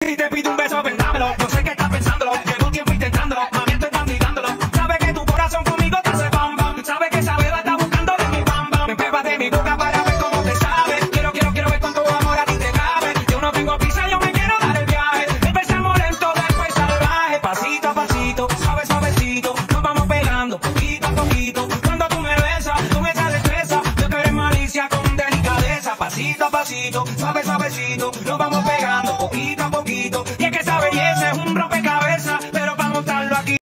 Si te pido un beso, ven, dámelo. Yo sé que estás pensándolo, llevo tiempo intentándolo. Mami, estoy tan gritándolo. Sabes que tu corazón conmigo te hace bam bam. Sabes que esa beba está buscando de mi bam bam. Me pruebas de mi boca para ver cómo te sabe. Quiero ver con tu amor a ti te cabe. Yo no tengo prisa, yo me quiero dar el viaje. Empezamos lento, después salvaje. Pasito a pasito, suavecito. Nos vamos pegando poquito a poquito. Cuando tú me besas, con esa destreza. Yo que eres malicia con delicadeza. Pasito a pasito, suavecito. Nos vamos pegando poquito a poquito. Y es que esa belleza es un rompecabezas.